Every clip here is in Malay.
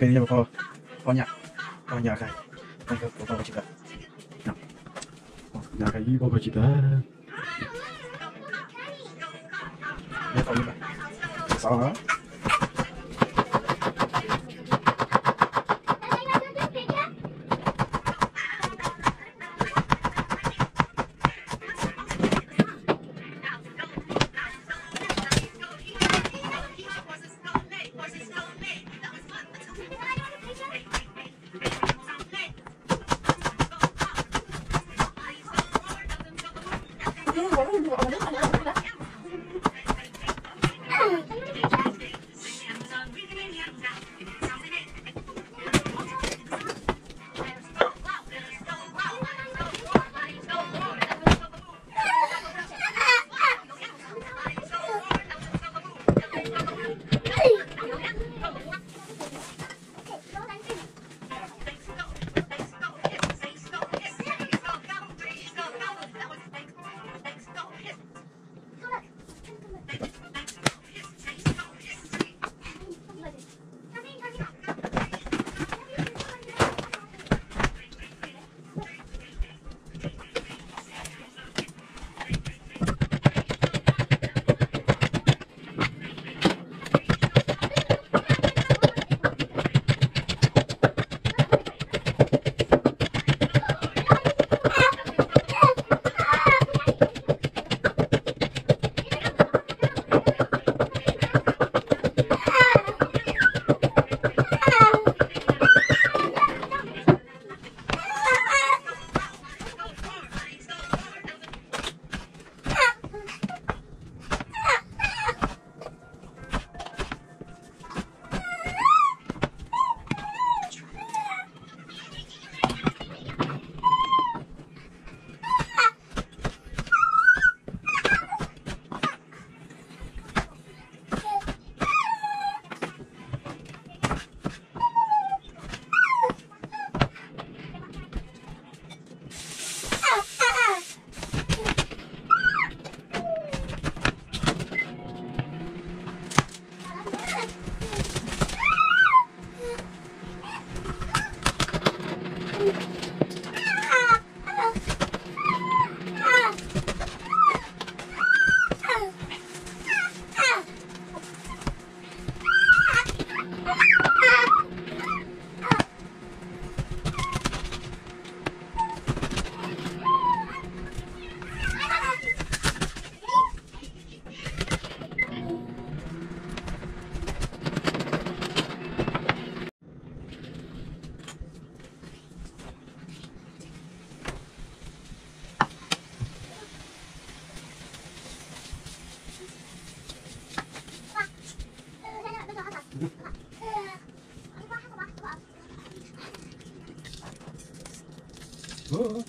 kayaknya banyak kayak bapak juga. Nah, banyak kayak bapak juga. Ya tahu juga. Salah. Oh.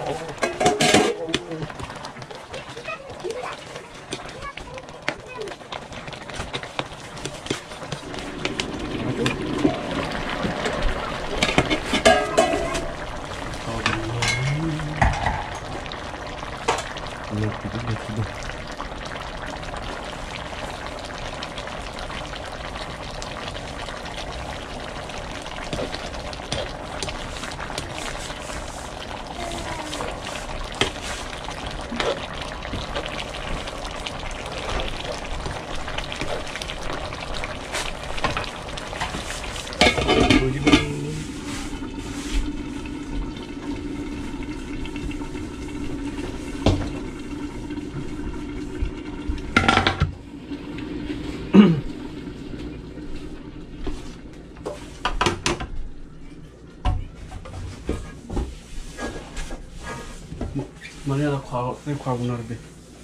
Mana ada kuah benar be.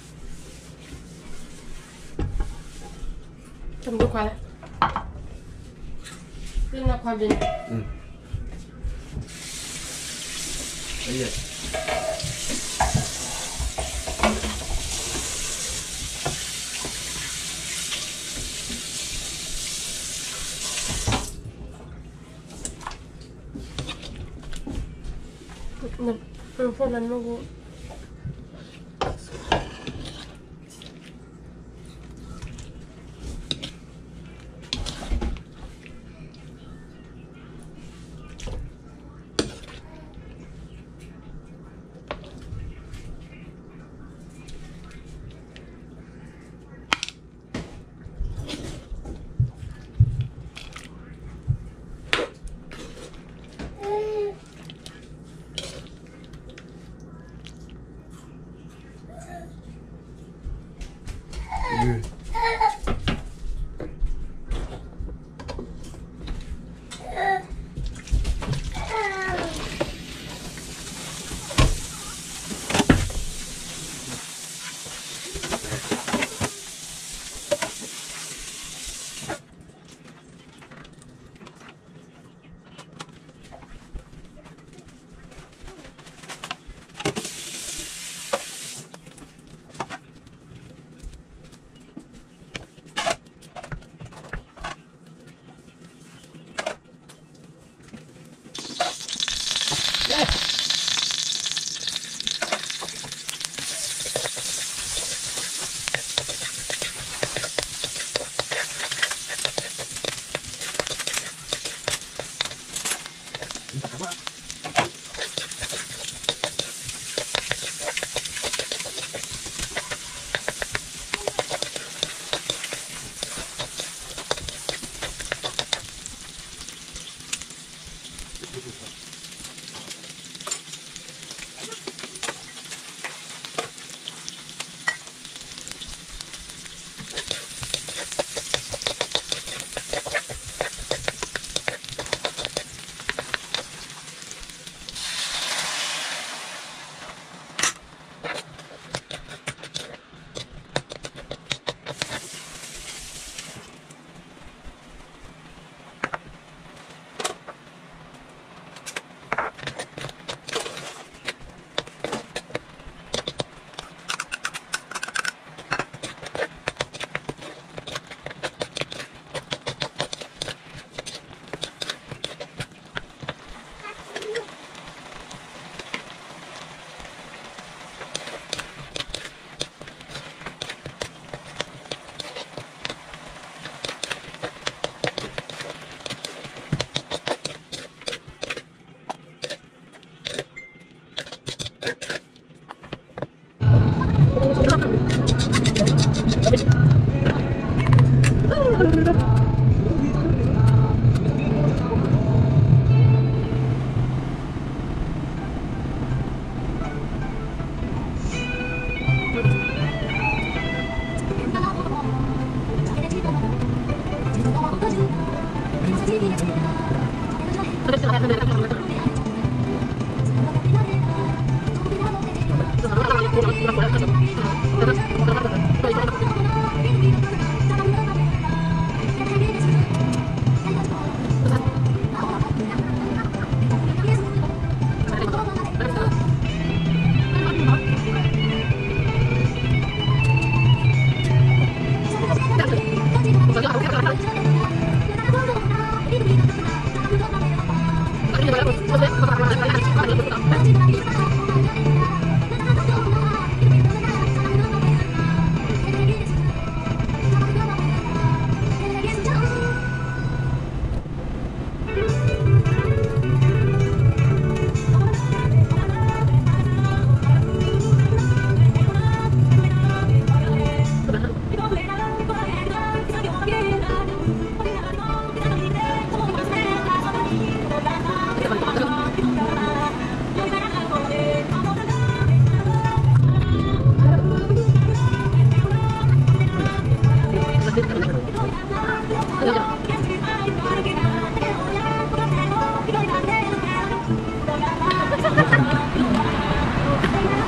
Tunggu kuah. Ini nak kuah bin. Iya. Perempuan nunggu.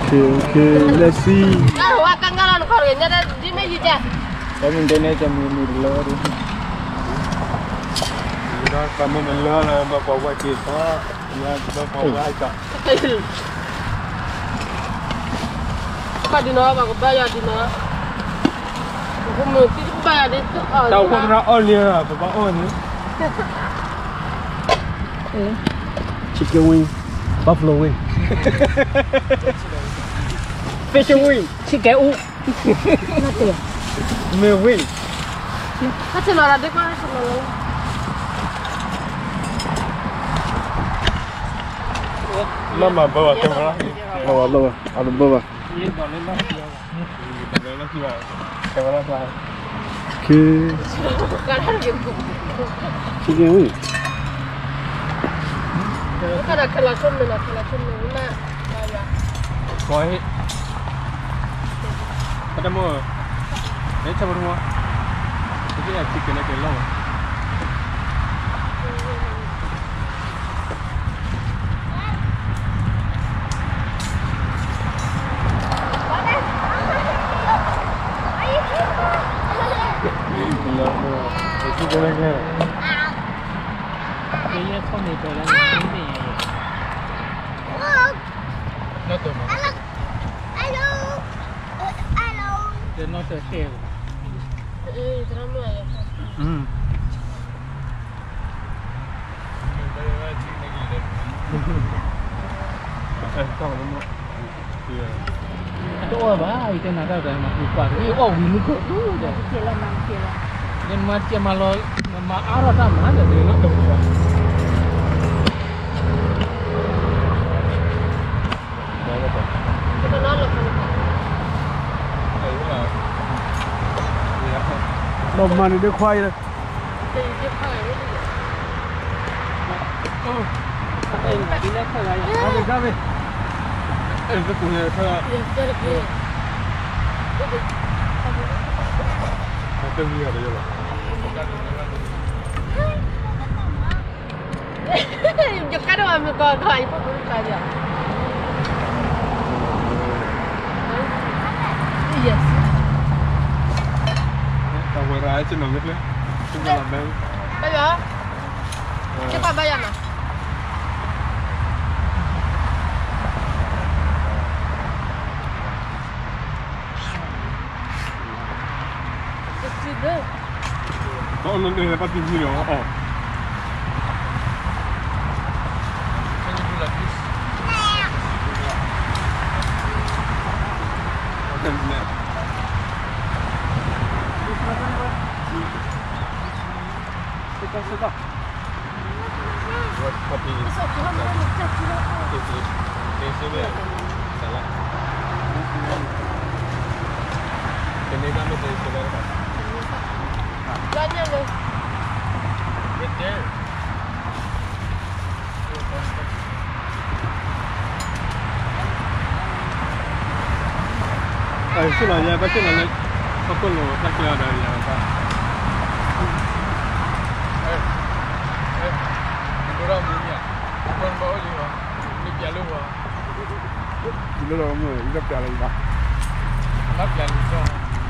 Okay, let's see. Kalau akan ngalan koreanya ada di meja je. Saya minta macam ni dulu. Kita kamu melah lah, bawa kita, yang bawa kita. Apa di mana aku bayar di mana? Aku mesti bayar di tu. Tahu kau nak on dia, bawa on ni. Chicken wing, buffalo wing. Fish wing, chicken wing. Nanti. Me wing. Kasih nara dek mana selalu. Mama bawa kamera. Bawa, ada bawa. Kamera saya. Okay. Kan gitu. Chicken wing. Bukan ada kelasan mana bayar. Koi. Ada mau. Ini coba rumah. Ini ya chicken nak kelau. Itu boleh ke? Dia kau ni tu lah. Ini. Not to. Hello. They're not a tail. Drama ya. Kau lama. Ya. Itu apa? Itu nak ada mak lupa. Ini oh ini kok tu je. Kira mang kira. Dan macam malu arah sama ada dia nak buat. Kita nolak kan. Lama ni dia kuai dah. Dia pakai ni. Bila kau raya. Kami. Itu punya kau. Ya, jadi. Macam ni ada je lah. Yo quiero a mi coca y por buscar ya. Yes. Tak boleh raya cina macam ni. Cuma lambat. Bayar. Cepat bayar mah. Sudah. Kau nanti dapat tinggi loh. Oh. Suka. Buat kopi. Di sini salah. Ini kami dari saudara. Banyak loh. Betul. Sudah ya, betul nak. Aku lo tak kira dari apa. Orang ni ya, orang bawa juga. Ini jalan apa? Ini lah mu, ini jalan apa? Tak jalan itu.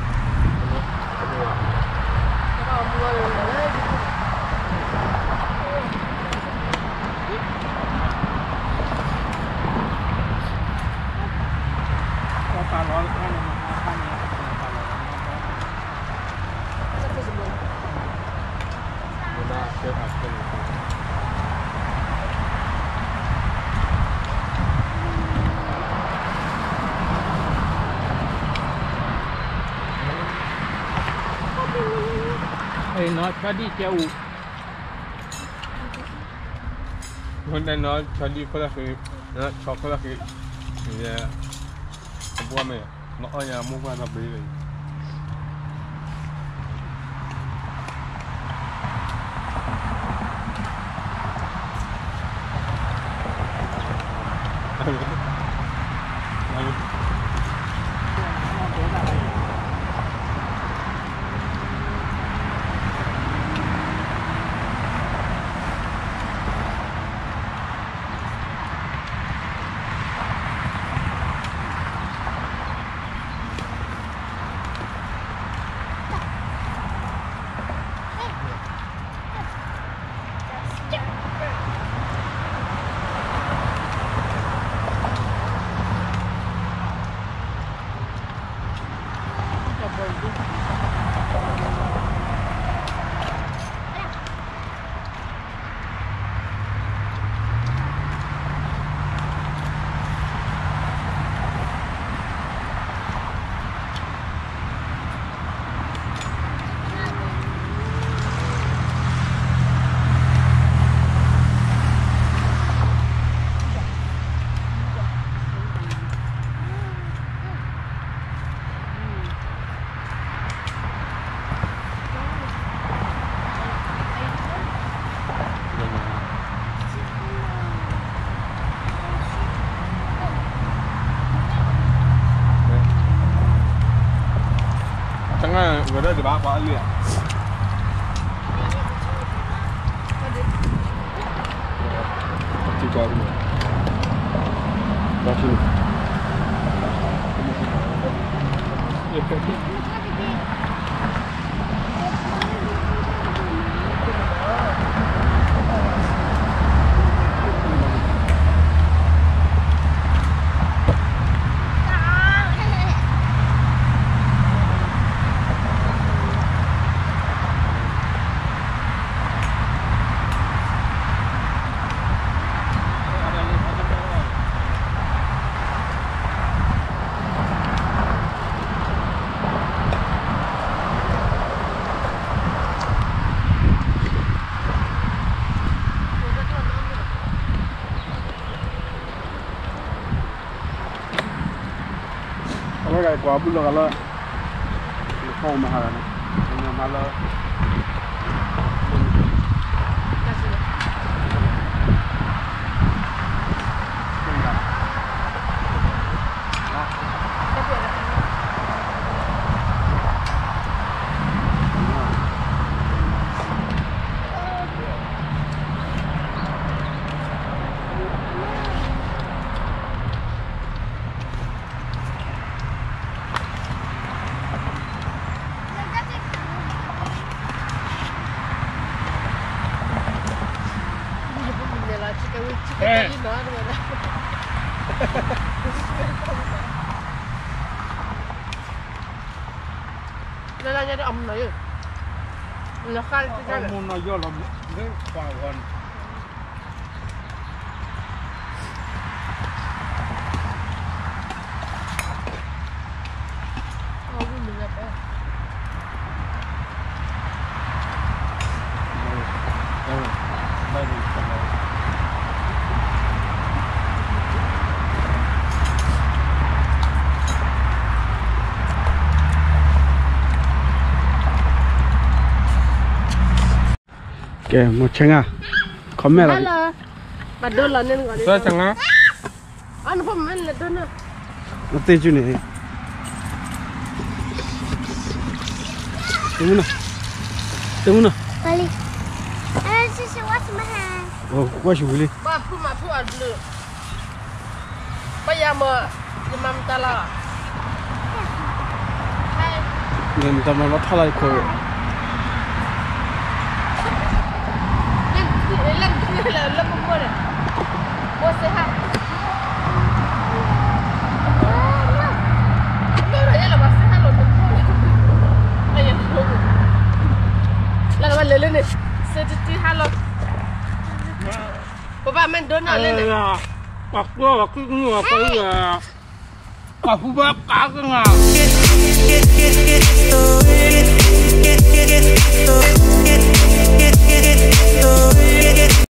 Kalau mulai lagi. Kau kalau kan makan ya. Satu sebelum. Mana siapa pun. Nó cho đi theo Hôm nay nó cho đi có là cái nó cho có là cái bữa mẹ nó ở nhà mua qua làm gì vậy? Sebenarnya di bawah kali ya. Juga ini. Baca. Kalau kayak gua belum kalau kau mahal nih, ini mahal. Nó ra ông này nó khai cái Muốn nói do là cái quả còn. Kìa, một chanh à? Có mẹ là... Halo. Bà đơn là nên gọi đi. Saya chẳng á. Anh không mình là đơn à? Nó tê chú này. Tunggu nào. Tunggu nào. Balik. Susu wash mahal. Ồ, qua chú đi. Bà phụ mà phụ ở lửa. Bây giờ mà mắm ta là. Hai. Nên ta mà nó thao lại khổ. Lên một mua này. Mua xe hạt. Đâu đấy là bà xe hạt lột được thôi. Đây là không. Là bà lên này. Xe tí hạt lột. Bà mình đơn nào lên này. Bạc cái ngựa cái phụ bác cá cái ngà.